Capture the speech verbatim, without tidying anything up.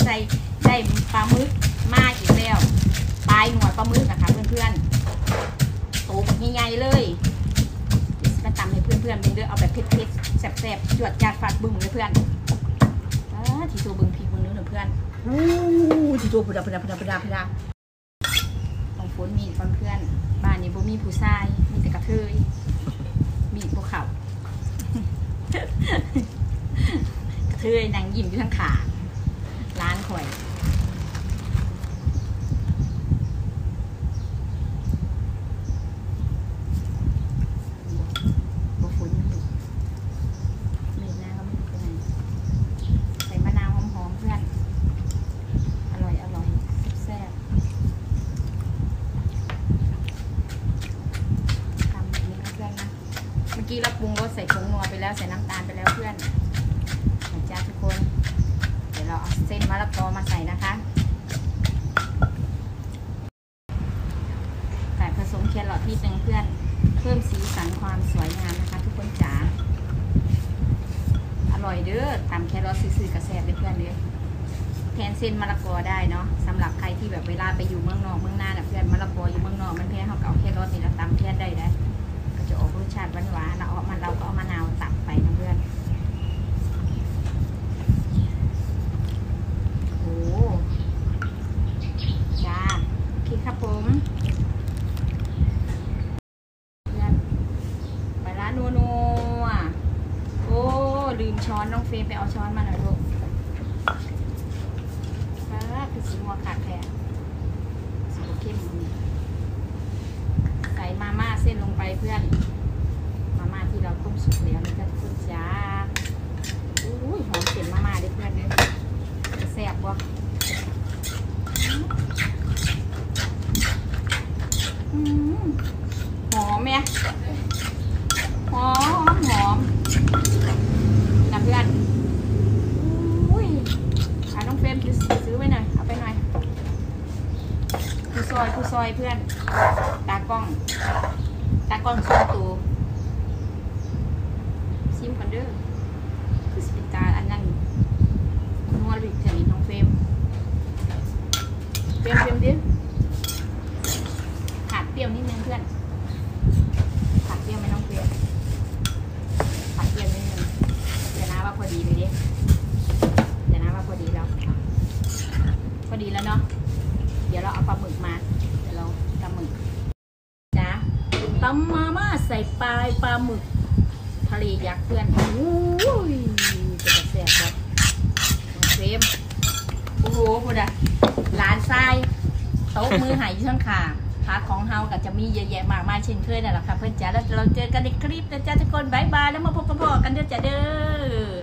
ใส่ได้ปลาหมึกมาอีกแล้วปลายหน่วยปลาหมึกนะคะเพื่อนๆโตแบบใหญ่ๆเลยมาตำให้เพื่อนๆเป็นเด้อเอาแบบเผ็ดๆแซ่บๆจวดจาดฟาดบึ้งเลยเพื่อนที่ตัวบึ้งพริกบึ้งเนื้อเพื่อนอู้ที่ตัวพุดาพุดาพุดาพุดาพุดาของฝนมีเพื่อนบ้านนี้บ่มีผู้ชายมีแต่กระเทยมีพวกเขากระเทยนางยิ้มอยู่ทั้งขาร้านข่อยบ่ฝนมีน้ำก็ไม่รู้เป็นไงใส่มะนาวหอมๆเพื่อนอร่อยอร่อยแซ่บทำแบบนี้เพื่อนนะเมื่อกี้เราปรุงรสใส่ผงนัวไปแล้วใส่น้ำตาลไปแล้วเพื่อนนะจ๊ะทุกคนเดี๋ยวเราเอาเส้นมะละกอมาใส่นะคะใส่ผสมแครอทนิดนึงเพื่อนเพิ่มสีสันความสวยงามนะคะทุกคนจ๋าอร่อยเด้อตำแครอทซื่อๆกระแซบเลยเพื่อนเด้อแทนเส้นมะละกอได้เนาะสำหรับใครที่แบบเวลาไปอยู่เมืองนอกเมืองนาเนี่ยเพื่อนมะละกออยู่เมืองนอกมันแพงเขาเก่าแครอทนี่เราตำแทนได้ได้ก็จะออกรสชาติหวานๆเราเอามันเราก็เอามะนาวตัดไปนะเพื่อนโอ้จ้าโอเคครับผมเพื่อนไปร้านนัวนัวโอ้ลืมช้อนน้องเฟรมไปเอาช้อนมาหน่อยลูกคือสีมัวขาดแท้สีเข้มใส่มาม่าเส้นลงไปเพื่อนมาม่าที่เราต้มสุกแล้วนะจ๊ะทุกคนจ้าอุ้ยหอมเส้นมาม่าด้วยเพื่อนเลยจะแซ่บวะหอมไหมหอมหอมนะเพื่อนอุ้ยอ่ะน้องเฟรมซื้อไว้หน่อยเอาไปหน่อยผู้ซอยผู้ซอยเพื่อนตากล้องตากล้องซอยตูซิมคอนเดอร์คือสปิตาอันนั้นนัวหรือเทนิน้องเฟรมเฟรมเฟรมดิขาดเปรี้ยวนิดนึงเพื่อนขาดเปรี้ยวไหมน้องเฟรมขาดเปรี้ยวนิดนึงเดี๋ยวนะว่าพอดีเลยดิเดี๋ยวนะว่าพอดีแล้วพอดีแล้วเนาะเดี๋ยวเราเอาปลาหมึกมาเดี๋ยวเราปลาหมึกจ้าตำมาม่าใส่ปลายปลาหมึกทะเลยักษ์เพื่อนอุ้ยจะแซ่บเลยเฟรมโอ้โหพูดอะร้านทรายโต๊ะมือหายอยู่ข้างขาพาของเฮาก็จะมีเยอะแยะมากมายเช่นเคยนั่นแหละค่ะเพื่อนจ๋าแล้วเราเจอกันในคลิปนะจ๊ะทุกคนบายบายแล้วมาพบกันกันเด้อจ้าเด้อ